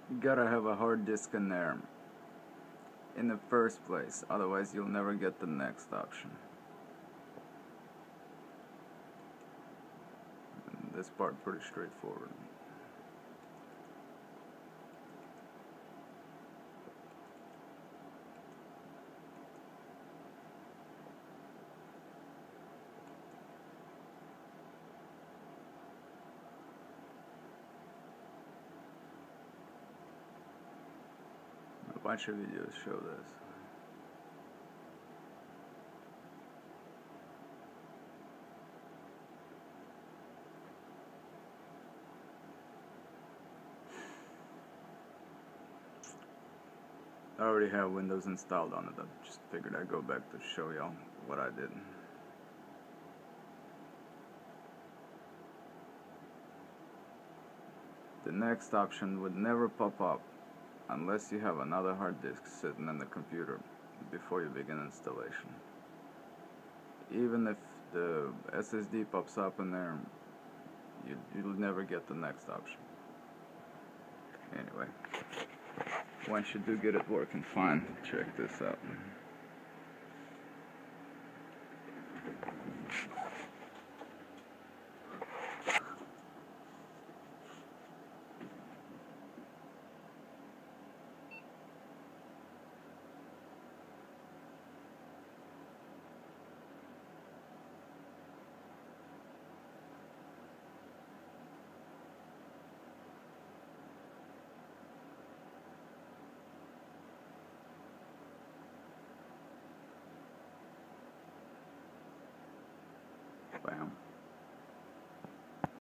You gotta have a hard disk in there in the first place, otherwise you'll never get the next option. And this part pretty straightforward. A bunch of videos show this. I already have Windows installed on it. I just figured I'd go back to show y'all what I did. The next option would never pop up unless you have another hard disk sitting in the computer before you begin installation. Even if the SSD pops up in there, you'll never get the next option. Anyway, once you do get it working fine, check this out.